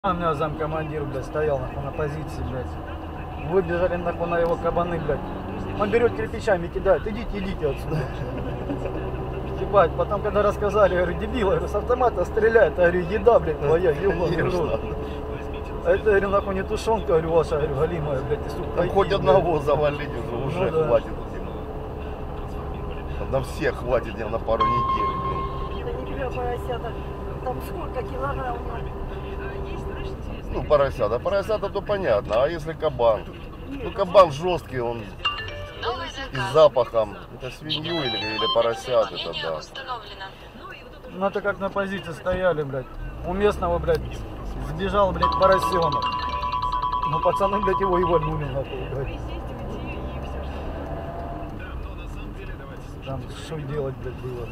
У меня замкомандир, блядь, стоял нахуй на позиции, блядь. Выбежали нахуй на его кабаны, блядь. Он берет кирпичами, кидает. Идите отсюда. Ебать, потом когда рассказали, я говорю, дебил, я говорю, с автомата стреляет, я говорю, еда, блядь, твоя, ебаный. А это, я говорю, нахуй не тушенка, говорю, ваша, говорю, галимая, блядь, и сука. Хоть одного завалить уже да. хватит. На всех хватит, на пару недель, блин. Да не берет поросята. Там сколько килограмм? Ну, поросята. Поросята то понятно, а если кабан? Ну, кабан жесткий, он и с запахом. Это свинью или поросят, это да. Ну это как на позиции стояли, блядь. У местного, блядь, сбежал, блядь, поросенок. Ну пацаны, блядь, его и вальнули, нахуй, блядь. Там что делать, блядь, было.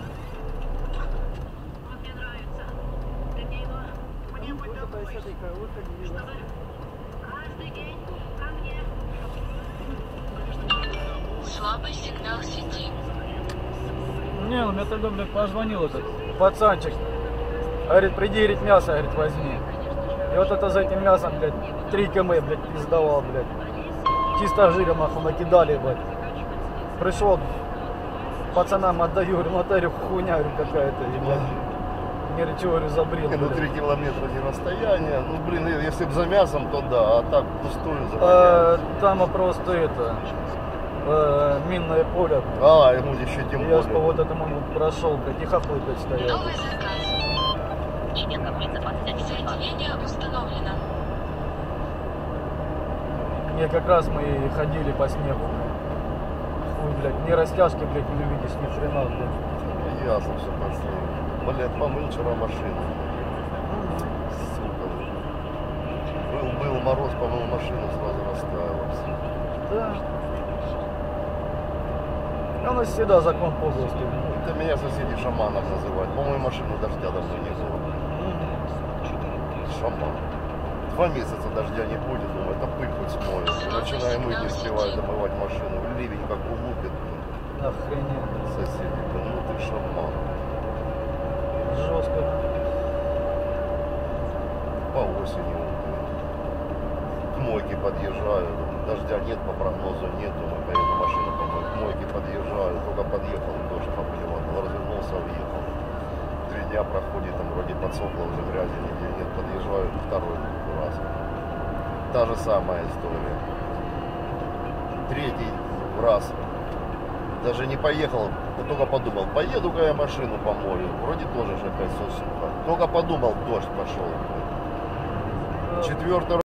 Слабый сигнал сети. Не, ну мне тогда, блядь, позвонил этот пацанчик. Говорит, приди, говорит, мясо, говорит, возьми. И вот это за этим мясом, блядь, 3 км, блядь, пиздавал, блядь. Чисто жиром, нахуй, накидали, блядь. Пришел, пацанам отдаю, говорю, нотарю хуйня, говорю, какая-то, ебать. Не говорю, чего, говорю, забрил. Ну, 3 километра не расстояние. Ну, блин, если бы за мясом, то да, а так пустую завоняет. Там просто это, минное поле. А, ему еще тем Я по более. вот этому вот прошел, блядь, и хапы, блядь, стоял. Новый заказ. Соединение установлено. Не, как раз мы и ходили по снегу. Хуй, блядь, ни растяжки, блядь, не увидишь, ни хрена, блядь. Ясно все последнее. Блядь, помыл вчера машину. Сука. Был мороз, помыл машину, сразу расстраивался. Да. У нас всегда закон подлости. Это меня соседи шаманом называют. По-моему, машину дождя давно не было. Шаман. 2 месяца дождя не будет, думаю, это пыль хоть смоет. Начинаем мыть, не успеваю домывать машину. Ливень как улупит. Охренеть. Соседи, да ну ты шаман. Жестко. По осени. К мойке подъезжаю. Дождя нет, по прогнозу нет. Думаю, поеду машину помою. К мойке подъезжаю. Только подъехал, дождь поплевал. Развернулся, въехал. 3 дня проходит, там вроде подсохло, уже грязи нигде нет. Подъезжаю второй раз. Та же самая история. 3-й раз. Даже не поехал, только подумал, поеду-ка я машину помою. Вроде тоже же опять все сухо. Только подумал, дождь пошел. 4-й